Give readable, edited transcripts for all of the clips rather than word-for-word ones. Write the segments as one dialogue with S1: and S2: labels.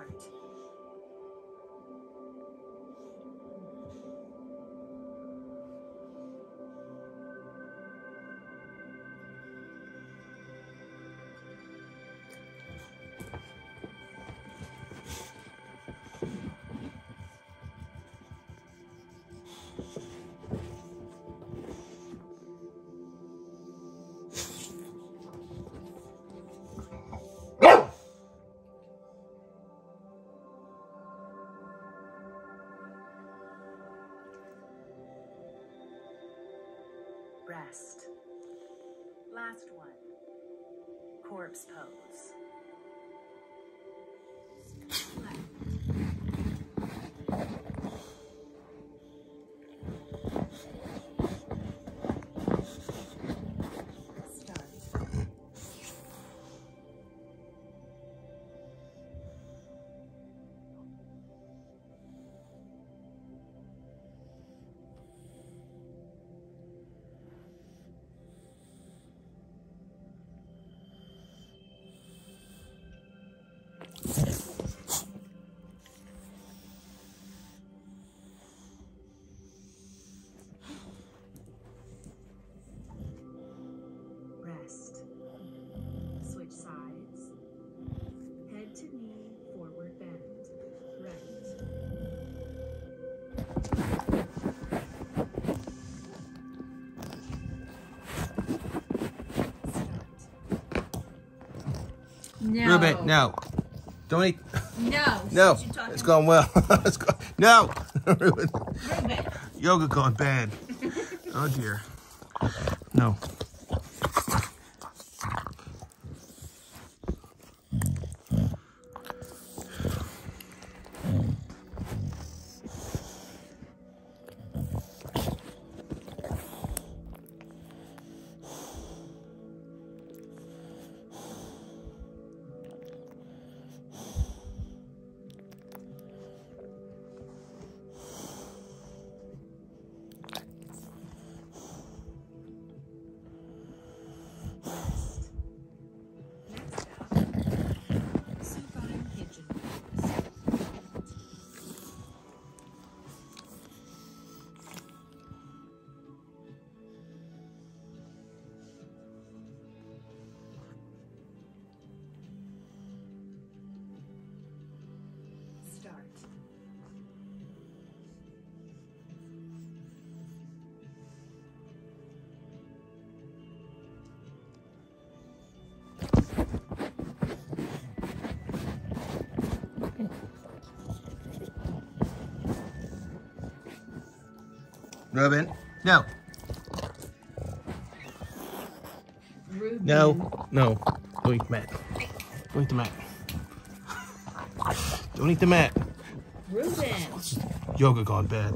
S1: Rest. Last one. Corpse pose. Rest. Switch sides. Head to knee, forward bend. Right.
S2: No.
S3: Ruben, no. Don't eat.
S2: No.
S3: No. It's going well. No. Ruben.
S2: Ruben.
S3: Yoga gone bad. Oh dear. No. Ruben, no.
S2: Ruben.
S3: No, no. Don't eat the mat. Don't eat the mat. Don't eat the mat.
S2: Ruben.
S3: Yoga gone bad.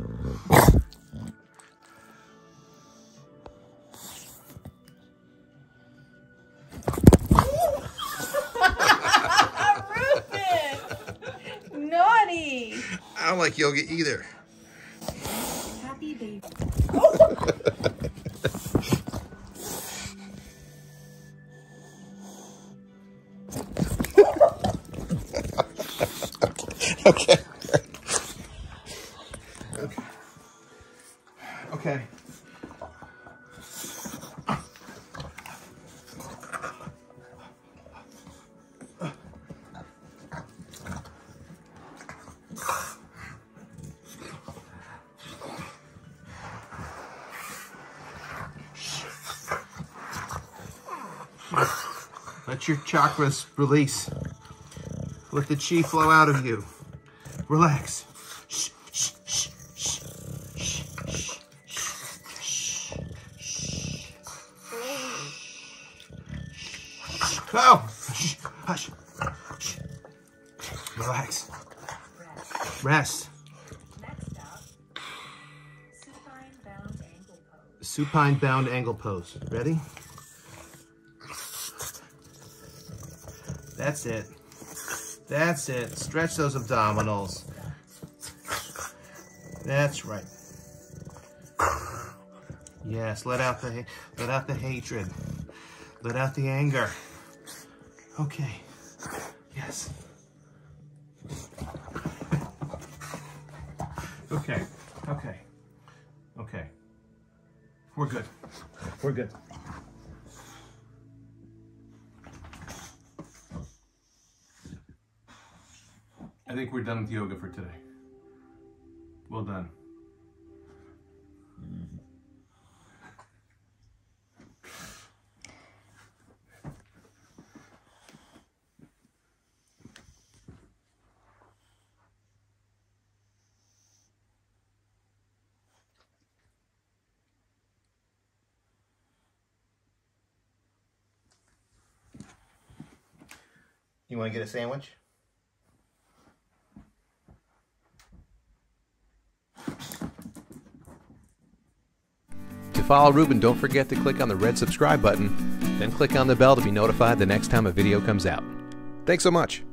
S2: Ruben! Naughty!
S3: I don't like yoga either.
S1: Happy baby.
S3: Okay. Okay. Let your chakras release. Let the chi flow out of you. Relax. Shh, shh, shh, shh, shh, shh, shh, shh. Oh! Shh, hush. Shh. Relax. Rest.
S1: Next up, supine bound ankle pose.
S3: Supine bound angle pose. Ready? That's it. That's it. Stretch those abdominals. That's right. Yes, let out the hatred. Let out the anger. Okay. Yes. Okay. Okay. Okay. We're good. We're good. I think we're done with yoga for today. Well done. You want to get a sandwich?
S4: To follow Ruben, don't forget to click on the red subscribe button, then click on the bell to be notified the next time a video comes out. Thanks so much.